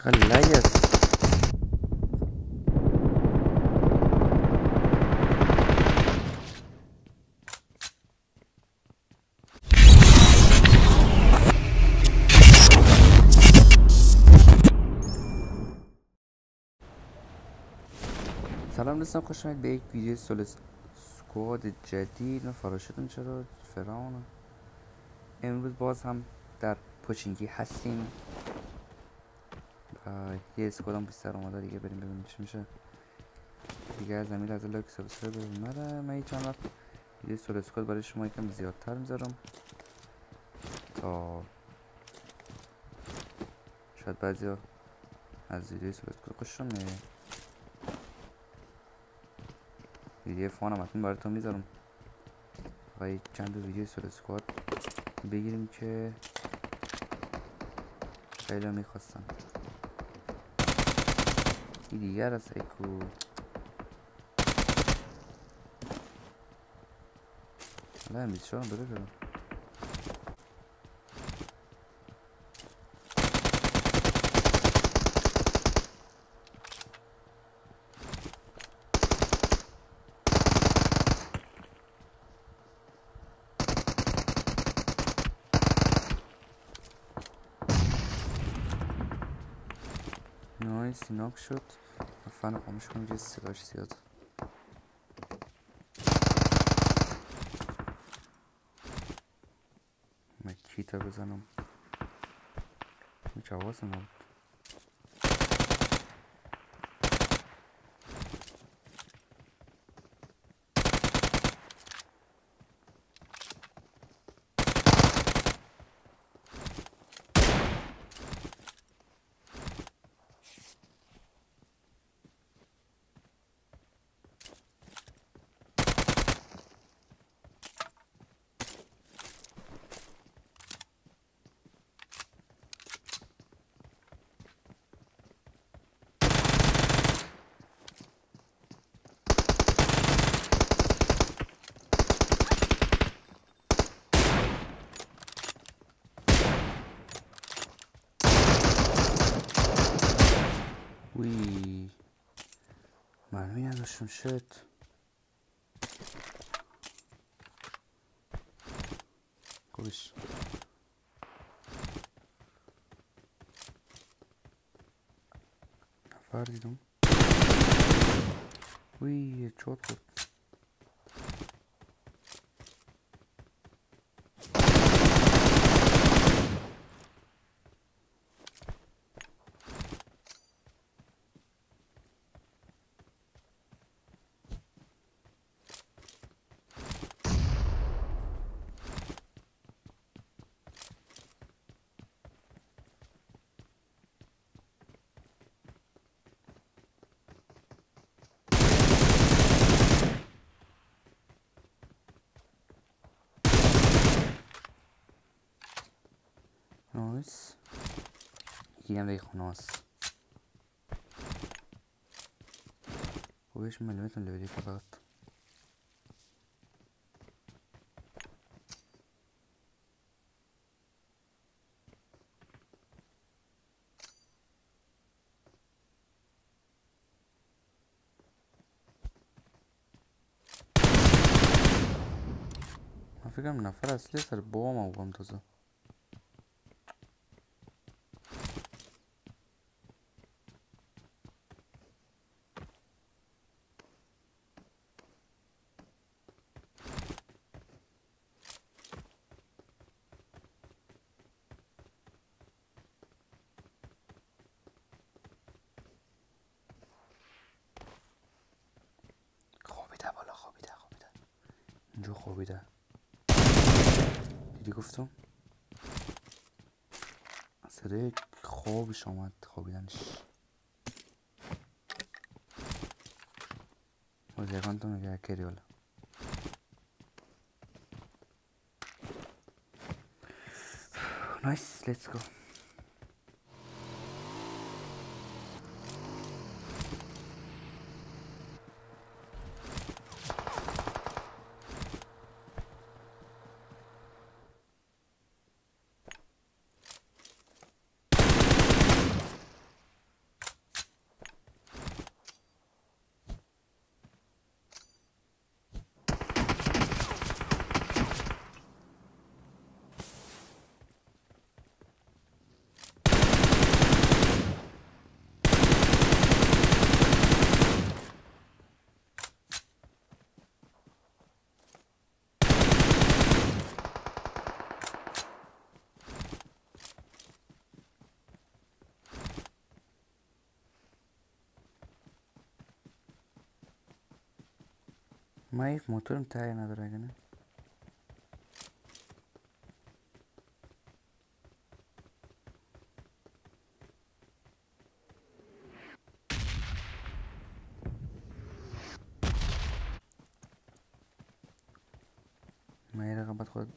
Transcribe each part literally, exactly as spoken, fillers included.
خلاص. سلام دوستان، خوش اومدید به یک ویدیو سول اسکواد جدید. من فراشتون چرا فرعون. امروز باز هم در پوچینگی هستیم و یه اسکواد هم بیشتر اومده دیگه. بریم ببینیم چی میشه دیگه. از زمین از لایک سابسکرایب ببینیم. نره من چند وقت ویدیو سول اسکواد برای شما یکم زیادتر میذارم تا شاید بعضیا از ویدیو سول اسکواد خوششون میاد. ویدیو فان هم حتما براتون میذارم و یک چند ویدیو سول اسکواد بگیریم که خیلی میخواستم. این دیگر از ایکو حالا هم بیست شارم بره برم. نایس، ناک شد. فن خاموش کنم که صداش زیاد. من کیتا بزنم هیچ حواس نبود. وی مرمی نداشتم. شد خوبش. نفر دیدم. وی چوت بود. نایس. یکی هم دیگه خونه هست. خوبش ملمتون لبیدی فقط. من فکرم نفر اصلی سر بابام آوام تازه. خوابیده بالا، خوابیده خوابیده اینجا خوابیده. دیدی گفتم صدای خوابش آمد، خوابیدنش. بازیکن تو میگه کری بالا. نایس، لیتس گو. مایف موتورم تایر نداره اگه نه. من یه رقابت خود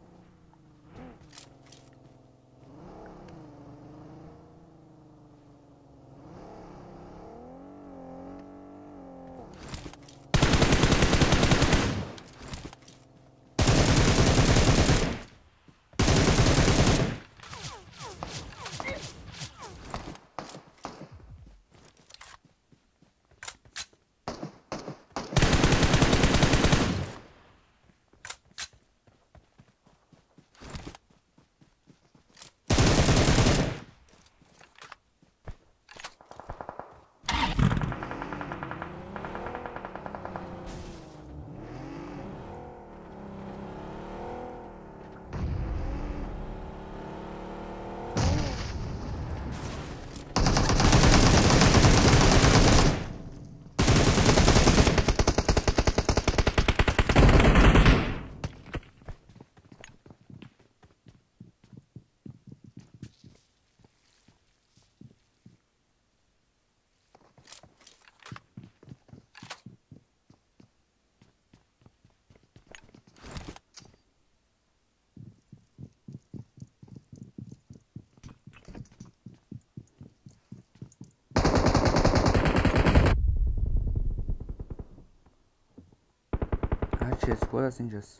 هرچی اسکواد هست اینجاست.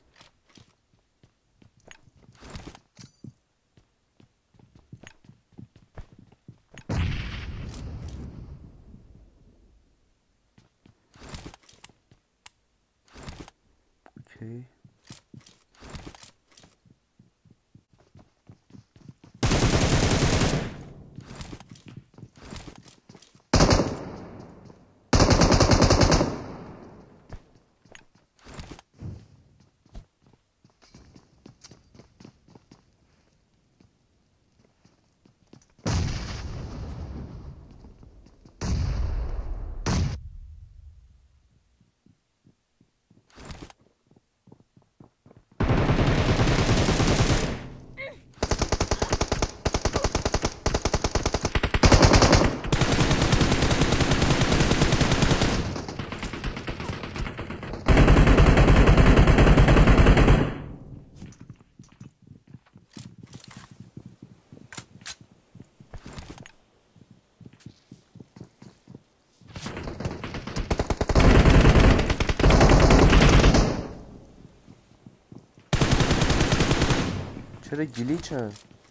اوکی چرا گلیچه؟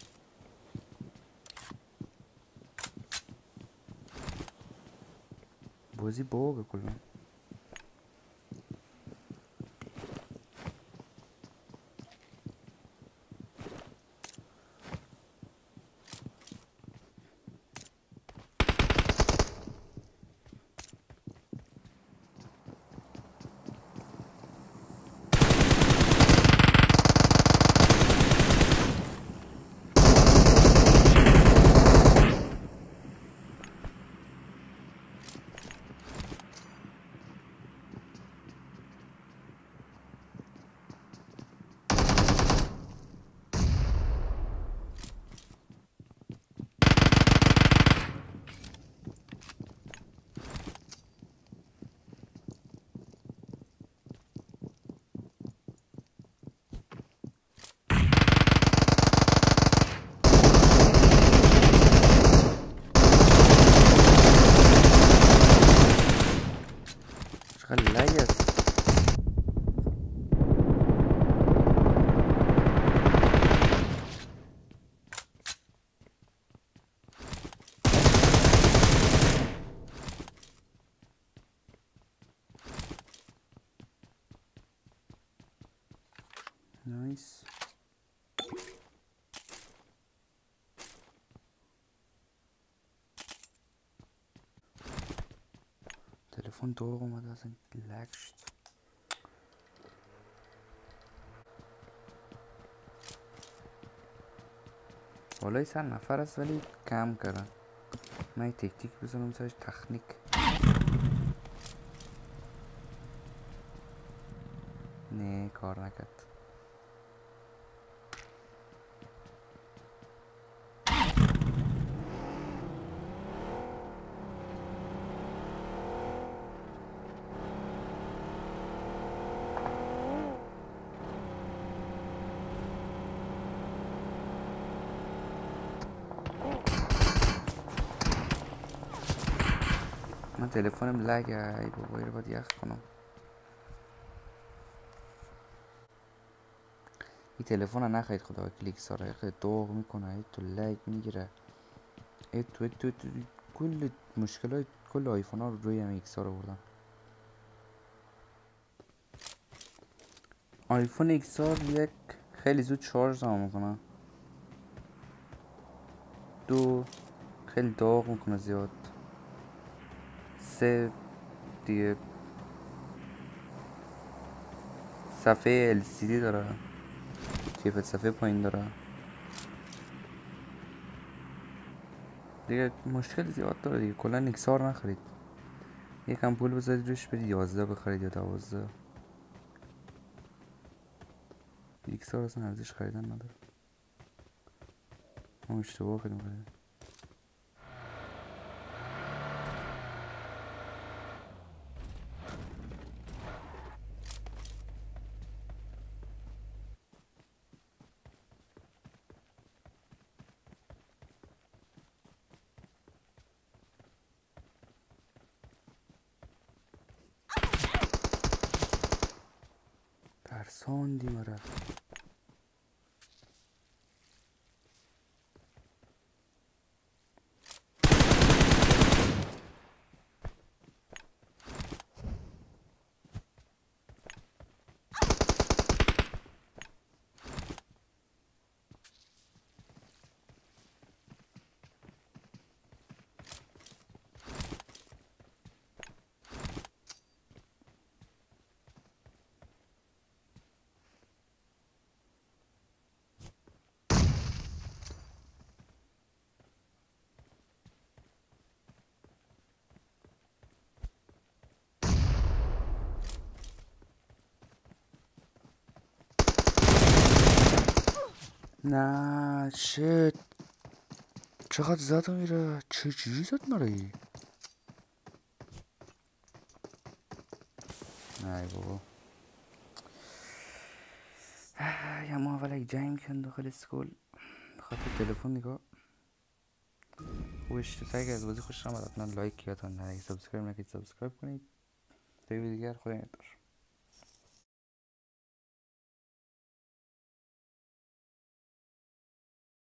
بازی باگه کلا. چقدر لگ است. نایس. تلفن دور اومده اصلا لگ شد. بالای سر نفر است ولی کم کردن. من تک تک بزنم سرش تخنیک. کار نکرد. من تلفنم لگه. ای بابا رو باید یخ کنم. این تلفن رو نخرید خدا کلیک ساره خیلی داغ میکنه. ای تو لگ میگیره. ای تو ای تو, تو, کل مشکلات کل آیفون ها رو روی ام ایکس رو بردن. آیفون ایکس آر یک خیلی زود شارژ هم میکنه. دو خیلی داغ میکنه زیاد. سه دیگه صفحه ال سی دی داره. کیفیت صفحه پایین داره. دیگه مشکل زیاد داره دیگه. کلا ایکس آر نخرید. یکم پول بذارید روش برید یازده بخرید یا دوازده. ایکس آر اصلا ارزش خریدن نداره. ما اشتباه کردیم خرید. ترساندی مرا. نه شت چقدر زد میره. چه چیزی زد مرایی. نه بابا یا ما اول یک جنگ کن داخل اسکول بخاطر تلفن نگاه خوش. تو اگه از بازی خوش آمد حتما لایک یادتون نره. سابسکرایب نکنید سابسکرایب کنید. تا ویدیو دیگر خدا نگهدار.